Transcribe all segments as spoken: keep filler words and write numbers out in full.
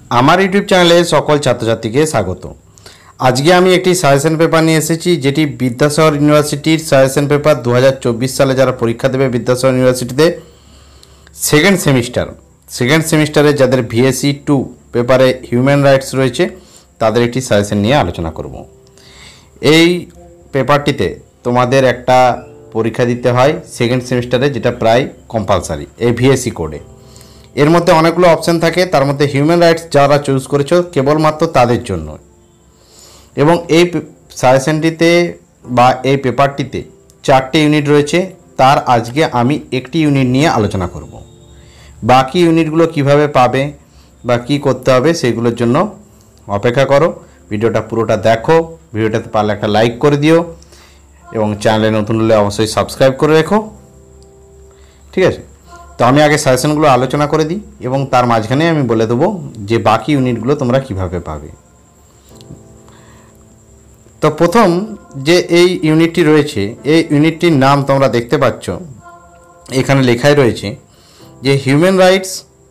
আমার ইউটিউব চ্যানেলে সকল ছাত্রছাত্রীকে স্বাগত। আজকে আমি একটি সাজেশন পেপার নিয়ে এসেছি, যেটি বিদ্যাসাগর ইউনিভার্সিটির সাজেশন পেপার দু হাজার চব্বিশ সালে যারা পরীক্ষা দেবে বিদ্যাসাগর ইউনিভার্সিটিতে সেকেন্ড সেমিস্টার সেকেন্ড সেমিস্টারে যাদের ভিএসসি টু পেপারে হিউম্যান রাইটস রয়েছে তাদের একটি সাজেশন নিয়ে আলোচনা করব। এই পেপারটিতে তোমাদের একটা পরীক্ষা দিতে হয় সেকেন্ড সেমিস্টারে, যেটা প্রায় কম্পালসারি এই ভিএসসি কোডে। এর মধ্যে অনেকগুলো অপশান থাকে, তার মধ্যে হিউম্যান রাইটস যারা চুজ করেছো কেবলমাত্র তাদের জন্য। এবং এই সাজেশনটিতে বা এই পেপারটিতে চারটে ইউনিট রয়েছে, তার আজকে আমি একটি ইউনিট নিয়ে আলোচনা করব। বাকি ইউনিটগুলো কিভাবে পাবে বা কি করতে হবে সেগুলোর জন্য অপেক্ষা করো, ভিডিওটা পুরোটা দেখো। ভিডিওটাতে পারলে একটা লাইক করে দিও এবং চ্যানেলে নতুন হলে অবশ্যই সাবস্ক্রাইব করে রেখো, ঠিক আছে? তো আমি আগে সাজেশনগুলো আলোচনা করে দিই এবং তার মাঝখানে আমি বলে দেবো যে বাকি ইউনিটগুলো তোমরা কিভাবে পাবে। তো প্রথম যে এই ইউনিটটি রয়েছে, এই ইউনিটটির নাম তোমরা দেখতে পাচ্ছ, এখানে লেখাই রয়েছে যে human rights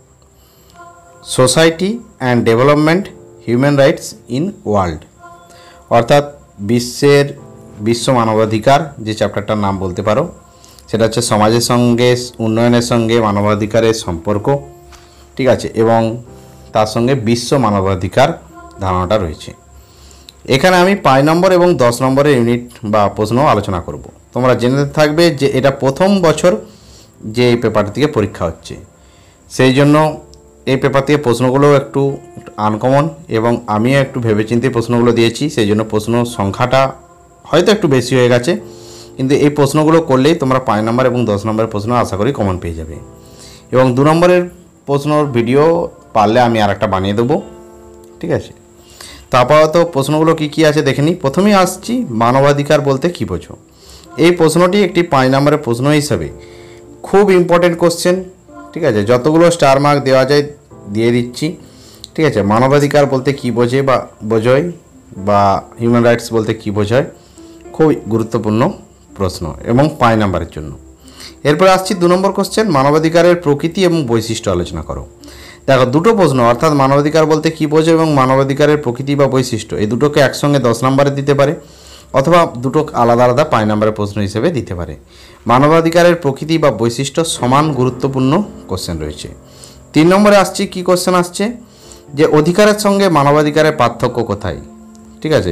society and development, human rights in world, অর্থাৎ বিশ্বের বিশ্ব মানবাধিকার যে চ্যাপ্টারটার নাম বলতে পারো, সেটা হচ্ছে সমাজের সঙ্গে উন্নয়নের সঙ্গে মানবাধিকারের সম্পর্ক, ঠিক আছে, এবং তার সঙ্গে বিশ্ব মানবাধিকার ধারণাটা রয়েছে। এখানে আমি পাঁচ নম্বর এবং দশ নম্বরের ইউনিট বা প্রশ্ন আলোচনা করব। তোমরা জেনে থাকবে যে এটা প্রথম বছর যে এই পেপারটি থেকে পরীক্ষা হচ্ছে, সেই জন্য এই পেপার থেকে প্রশ্নগুলো একটু আনকমন এবং আমিও একটু ভেবেচিন্তে প্রশ্নগুলো দিয়েছি, সেই জন্য প্রশ্ন সংখ্যাটা হয়তো একটু বেশি হয়ে গেছে, কিন্তু এই প্রশ্নগুলো করলেই তোমরা পাঁচ নম্বর এবং দশ নম্বরের প্রশ্ন আশা করি কমন পেয়ে যাবে। এবং দু নম্বরের প্রশ্নর ভিডিও পারলে আমি আর একটা বানিয়ে দেবো, ঠিক আছে? তো আপাতত প্রশ্নগুলো কী কী আছে দেখে নিই। প্রথমেই আসছি, মানবাধিকার বলতে কী বোঝো? এই প্রশ্নটি একটি পাঁচ নম্বরের প্রশ্ন হিসাবে খুব ইম্পর্টেন্ট কোশ্চেন, ঠিক আছে? যতগুলো স্টার মার্ক দেওয়া যায় দিয়ে দিচ্ছি, ঠিক আছে? মানবাধিকার বলতে কী বোঝে বা বোঝায় বা হিউম্যান রাইটস বলতে কী বোঝায়, খুব গুরুত্বপূর্ণ প্রশ্ন এবং পাঁচ নম্বরের জন্য। এরপর আসছি দু নম্বর কোশ্চেন, মানবাধিকারের প্রকৃতি এবং বৈশিষ্ট্য আলোচনা করো। দেখো, দুটো প্রশ্ন, অর্থাৎ মানবাধিকার বলতে কী বোঝো এবং মানবাধিকারের প্রকৃতি বা বৈশিষ্ট্য, এই দুটোকে একসঙ্গে দশ নম্বরে দিতে পারে অথবা দুটো আলাদা আলাদা পাঁচ নম্বরের প্রশ্ন হিসেবে দিতে পারে। মানবাধিকারের প্রকৃতি বা বৈশিষ্ট্য সমান গুরুত্বপূর্ণ কোশ্চেন রয়েছে। তিন নম্বরে আসছি, কি কোশ্চেন আসছে যে অধিকারের সঙ্গে মানবাধিকারের পার্থক্য কোথায়, ঠিক আছে?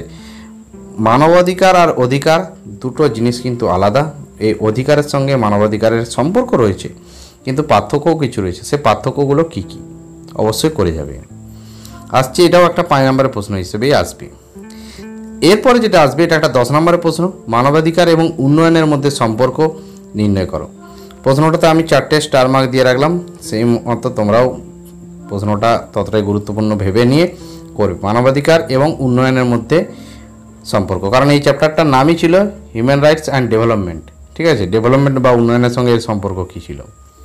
মানবাধিকার আর অধিকার দুটো জিনিস কিন্তু আলাদা। এই অধিকারের সঙ্গে মানবাধিকারের সম্পর্ক রয়েছে, কিন্তু পার্থক্যও কিছু রয়েছে, সে পার্থক্যগুলো কী কী অবশ্যই করে যাবে। আসছে, এটাও একটা পাঁচ নম্বরের প্রশ্ন হিসেবেই আসবে। এরপরে যেটা আসবে এটা একটা দশ নম্বরের প্রশ্ন, মানবাধিকার এবং উন্নয়নের মধ্যে সম্পর্ক নির্ণয় করো। প্রশ্নটাতে আমি চারটে স্টার মার্ক দিয়ে রাখলাম, সেই মতো তোমরাও প্রশ্নটা ততটাই গুরুত্বপূর্ণ ভেবে নিয়ে করবে। মানবাধিকার এবং উন্নয়নের মধ্যে সম্পর্ক, কারণ এই চ্যাপ্টারটার নামই ছিল হিউম্যান রাইটস অ্যান্ড ডেভেলপমেন্ট, ঠিক আছে? ডেভেলপমেন্ট বা উন্নয়নের সঙ্গে এর সম্পর্ক কী ছিল।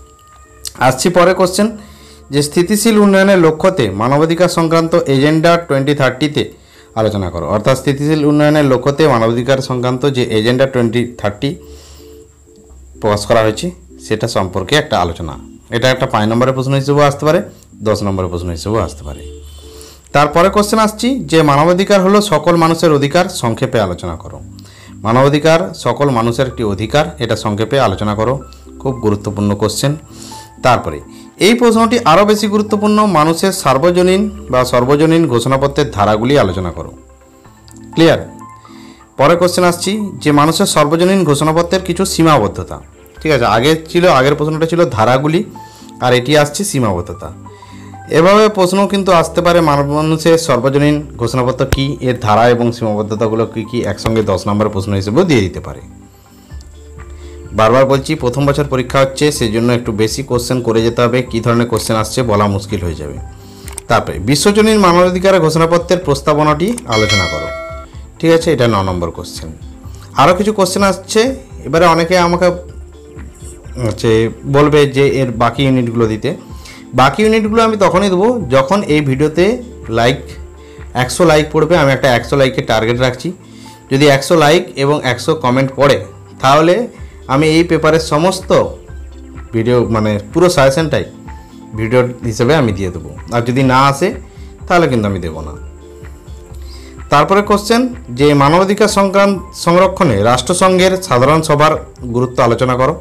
আসছি পরে কোশ্চেন, যে স্থিতিশীল উন্নয়নের লক্ষ্যতে মানবাধিকার সংক্রান্ত এজেন্ডা টোয়েন্টি থার্টিতে আলোচনা করো। অর্থাৎ স্থিতিশীল উন্নয়নের লক্ষ্যতে মানবাধিকার সংক্রান্ত যে এজেন্ডা টোয়েন্টি থার্টি প্রকাশ করা হয়েছে সেটা সম্পর্কে একটা আলোচনা। এটা একটা পাঁচ নম্বরের প্রশ্ন হিসেবেও আসতে পারে, দশ নম্বরের প্রশ্ন হিসেবেও আসতে পারে। তারপরে কোশ্চেন আসছি, যে মানবাধিকার হলো সকল মানুষের অধিকার, সংক্ষেপে আলোচনা করো। মানবাধিকার সকল মানুষের একটি অধিকার, এটা সংক্ষেপে আলোচনা করো। খুব গুরুত্বপূর্ণ কোশ্চেন। তারপরে এই প্রশ্নটি আরও বেশি গুরুত্বপূর্ণ, মানুষের সার্বজনীন বা সর্বজনীন ঘোষণাপত্রের ধারাগুলি আলোচনা করো। ক্লিয়ার? পরে কোশ্চেন আসছি, যে মানুষের সর্বজনীন ঘোষণাপত্রের কিছু সীমাবদ্ধতা, ঠিক আছে? আগে ছিল, আগের প্রশ্নটা ছিল ধারাগুলি, আর এটি আসছে সীমাবদ্ধতা। এভাবে প্রশ্ন কিন্তু আসতে পারে, মানুষের সর্বজনীন ঘোষণাপত্র কী, এর ধারা এবং সীমাবদ্ধতাগুলো কী কী, একসঙ্গে দশ নম্বরের প্রশ্ন হিসেবেও দিয়ে দিতে পারে। বারবার বলছি, প্রথম বছর পরীক্ষা হচ্ছে, সেই জন্য একটু বেশি কোশ্চেন করে যেতে হবে, কী ধরনের কোশ্চেন আসছে বলা মুশকিল হয়ে যাবে। তারপরে বিশ্বজনীন মানবাধিকারের ঘোষণাপত্রের প্রস্তাবনাটি আলোচনা করো, ঠিক আছে? এটা ন নম্বর কোশ্চেন। আরও কিছু কোশ্চেন আসছে, এবারে অনেকে আমাকে হচ্ছে বলবে যে এর বাকি ইউনিটগুলো দিতে। বাকি ইউনিটগুলো আমি তখনই দেবো যখন এই ভিডিওতে লাইক একশো লাইক পড়বে। আমি একটা একশো লাইকের টার্গেট রাখছি। যদি একশো লাইক এবং একশো কমেন্ট পড়ে, তাহলে আমি এই পেপারের সমস্ত ভিডিও মানে পুরো সাজেশনটাই ভিডিও হিসেবে আমি দিয়ে দেবো। আর যদি না আসে তাহলে কিন্তু আমি দেব না। তারপরে কোশ্চেন যে মানবাধিকার সংক্রান্ত সংরক্ষণে রাষ্ট্রসংঘের সাধারণ সভার গুরুত্ব আলোচনা করো।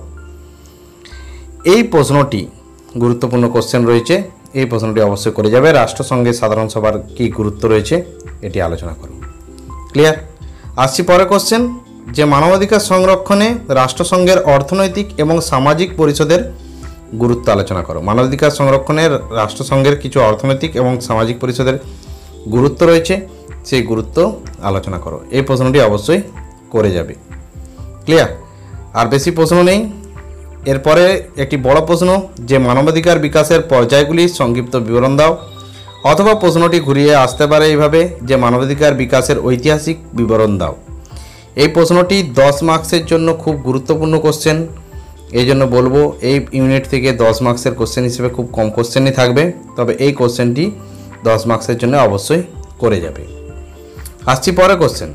এই প্রশ্নটি গুরুত্বপূর্ণ কোশ্চেন রয়েছে, এই প্রশ্নটি অবশ্যই করে যাবে। রাষ্ট্রসংঘের সাধারণ সভার কী গুরুত্ব রয়েছে এটি আলোচনা করো। ক্লিয়ার? আসছি পরে কোশ্চেন যে মানবাধিকার সংরক্ষণে রাষ্ট্রসংঘের অর্থনৈতিক এবং সামাজিক পরিষদের গুরুত্ব আলোচনা করো। মানবাধিকার সংরক্ষণে রাষ্ট্রসংঘের কিছু অর্থনৈতিক এবং সামাজিক পরিষদের গুরুত্ব রয়েছে, সেই গুরুত্ব আলোচনা করো। এই প্রশ্নটি অবশ্যই করে যাবে। ক্লিয়ার? আর বেশি প্রশ্ন নেই। এরপরে একটি বড় প্রশ্ন যে মানবাধিকার বিকাশের পর্যায়গুলির সংক্ষিপ্ত বিবরণ দাও, অথবা প্রশ্নটি ঘুরিয়ে আসতে পারে এইভাবে যে মানবাধিকার বিকাশের ঐতিহাসিক বিবরণ দাও। এই প্রশ্নটি দশ মার্কসের জন্য খুব গুরুত্বপূর্ণ কোশ্চেন, এই জন্য বলবো এই ইউনিট থেকে দশ মার্কসের কোশ্চেন হিসেবে খুব কম কোশ্চেনই থাকবে, তবে এই কোশ্চেনটি দশ মার্কসের জন্য অবশ্যই করে যাবে। আসছি পরে কোশ্চেন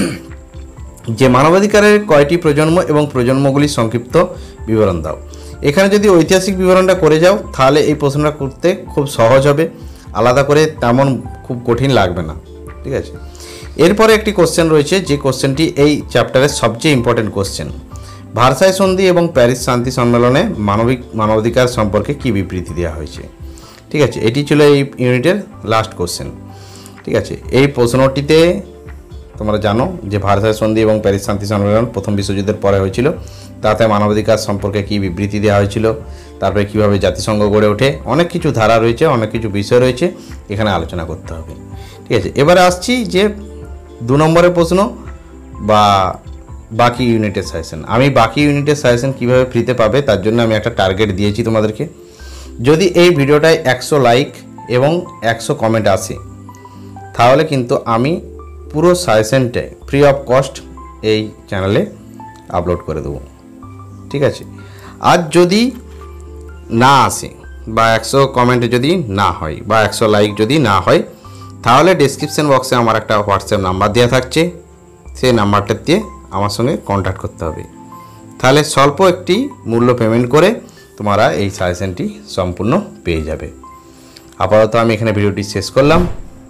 যে মানবাধিকারের কয়টি প্রজন্ম এবং প্রজন্মগুলির সংক্ষিপ্ত বিবরণ দাও। এখানে যদি ঐতিহাসিক বিবরণটা করে যাও তাহলে এই প্রশ্নটা করতে খুব সহজ হবে, আলাদা করে তেমন খুব কঠিন লাগবে না। ঠিক আছে? এরপরে একটি কোশ্চেন রয়েছে যে কোশ্চেনটি এই চ্যাপ্টারের সবচেয়ে ইম্পর্টেন্ট কোশ্চেন। ভার্সাই সন্ধি এবং প্যারিস শান্তি সম্মেলনে মানবিক মানবাধিকার সম্পর্কে কী বিবৃতি দেওয়া হয়েছে। ঠিক আছে, এটি ছিল এই ইউনিটের লাস্ট কোশ্চেন। ঠিক আছে, এই প্রশ্নটিতে তোমরা জানো যে ভার্সাই সন্ধি এবং প্যারিস শান্তি সম্মেলন প্রথম বিশ্বযুদ্ধের পরে হয়েছিল, তাতে মানবাধিকার সম্পর্কে কী বিবৃতি দেওয়া হয়েছিল, তারপরে কীভাবে জাতিসংঘ গড়ে ওঠে, অনেক কিছু ধারা রয়েছে, অনেক কিছু বিষয় রয়েছে, এখানে আলোচনা করতে হবে। ঠিক আছে, এবারে আসছি যে দু নম্বরের প্রশ্ন বা বাকি ইউনিটের সাজেশন। আমি বাকি ইউনিটের সাজেশন কীভাবে ফ্রিতে পাবে তার জন্য আমি একটা টার্গেট দিয়েছি তোমাদেরকে। যদি এই ভিডিওটায় একশো লাইক এবং একশো কমেন্ট আসে তাহলে কিন্তু আমি পুরো সাজেশনটাই ফ্রি অফ কস্ট এই চ্যানেলে আপলোড করে দেবো। ঠিক আছে, আর যদি না আসে বা একশো কমেন্টে যদি না হয় বা একশো লাইক যদি না হয় তাহলে ডেসক্রিপশন বক্সে আমার একটা হোয়াটসঅ্যাপ নাম্বার দেওয়া থাকছে, সেই নাম্বারটা দিয়ে আমার সঙ্গে কন্ট্যাক্ট করতে হবে। তাহলে স্বল্প একটি মূল্য পেমেন্ট করে তোমরা এই সাজেশনটি সম্পূর্ণ পেয়ে যাবে। আপাতত আমি এখানে ভিডিওটি শেষ করলাম,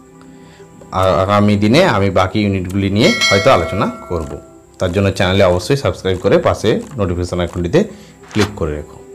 আর আগামী দিনে আমি বাকি ইউনিটগুলি নিয়ে হয়তো আলোচনা করব। তার জন্য চ্যানেলে অবশ্যই সাবস্ক্রাইব করে পাশে নোটিফিকেশন আইকনটিতে ক্লিক করে রেখো।